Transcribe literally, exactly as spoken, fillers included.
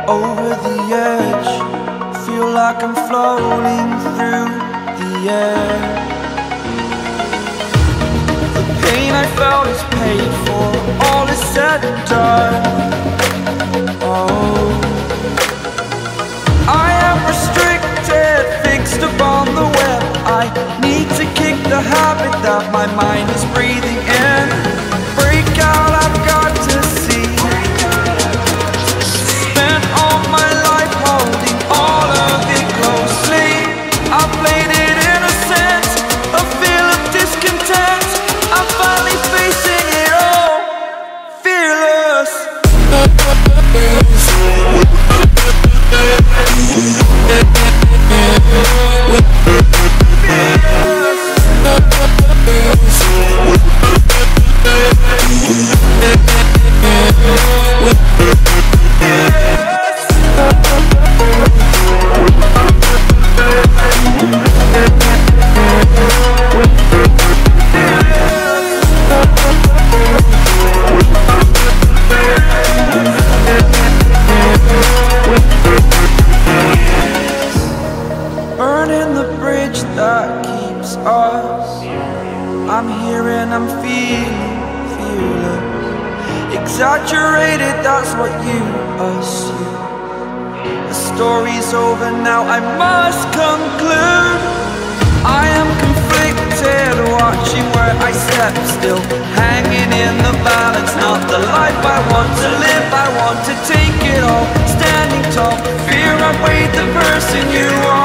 over the edge. Feel like I'm floating through the air. The pain I felt is paid for, all is said and done. Oh, I am restricted, fixed upon the web. I need to kick the habit that my mind is breathing in. Break out, I've got to see. Spent all my life holding all of it closely. I played it innocent, a feel of discontent. I'm finally facing it all, fearless. Burning the bridge that keeps us. I'm here and I'm feeling fearless. Exaggerated, that's what you assume. The story's over now, I must conclude. I am conflicted, watching where I step still, hanging in the balance. Not the life I want to live, I want to take it all. Standing tall, fear I weighed the person you are.